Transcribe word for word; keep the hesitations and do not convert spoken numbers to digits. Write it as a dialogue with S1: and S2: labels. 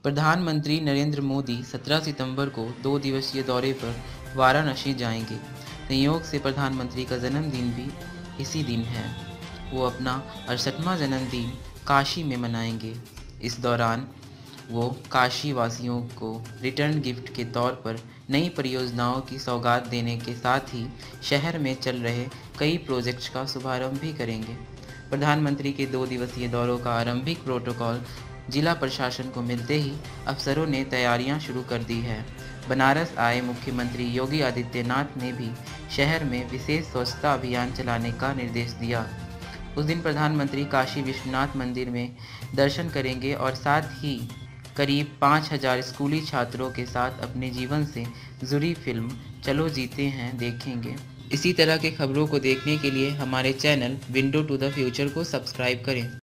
S1: प्रधानमंत्री नरेंद्र मोदी सत्रह सितंबर को दो दिवसीय दौरे पर वाराणसी जाएंगे। संयोग से प्रधानमंत्री का जन्मदिन भी इसी दिन है। वो अपना अड़सठवां जन्मदिन काशी में मनाएंगे। इस दौरान वो काशी वासियों को रिटर्न गिफ्ट के तौर पर नई परियोजनाओं की सौगात देने के साथ ही शहर में चल रहे कई प्रोजेक्ट्स का शुभारंभ भी करेंगे। प्रधानमंत्री के दो दिवसीय दौरों का आरंभिक प्रोटोकॉल जिला प्रशासन को मिलते ही अफसरों ने तैयारियां शुरू कर दी है। बनारस आए मुख्यमंत्री योगी आदित्यनाथ ने भी शहर में विशेष स्वच्छता अभियान चलाने का निर्देश दिया। उस दिन प्रधानमंत्री काशी विश्वनाथ मंदिर में दर्शन करेंगे और साथ ही करीब पाँच हज़ार स्कूली छात्रों के साथ अपने जीवन से जुड़ी फिल्म चलो जीते हैं देखेंगे। इसी तरह के खबरों को देखने के लिए हमारे channel window to the future को सब्सक्राइब करें।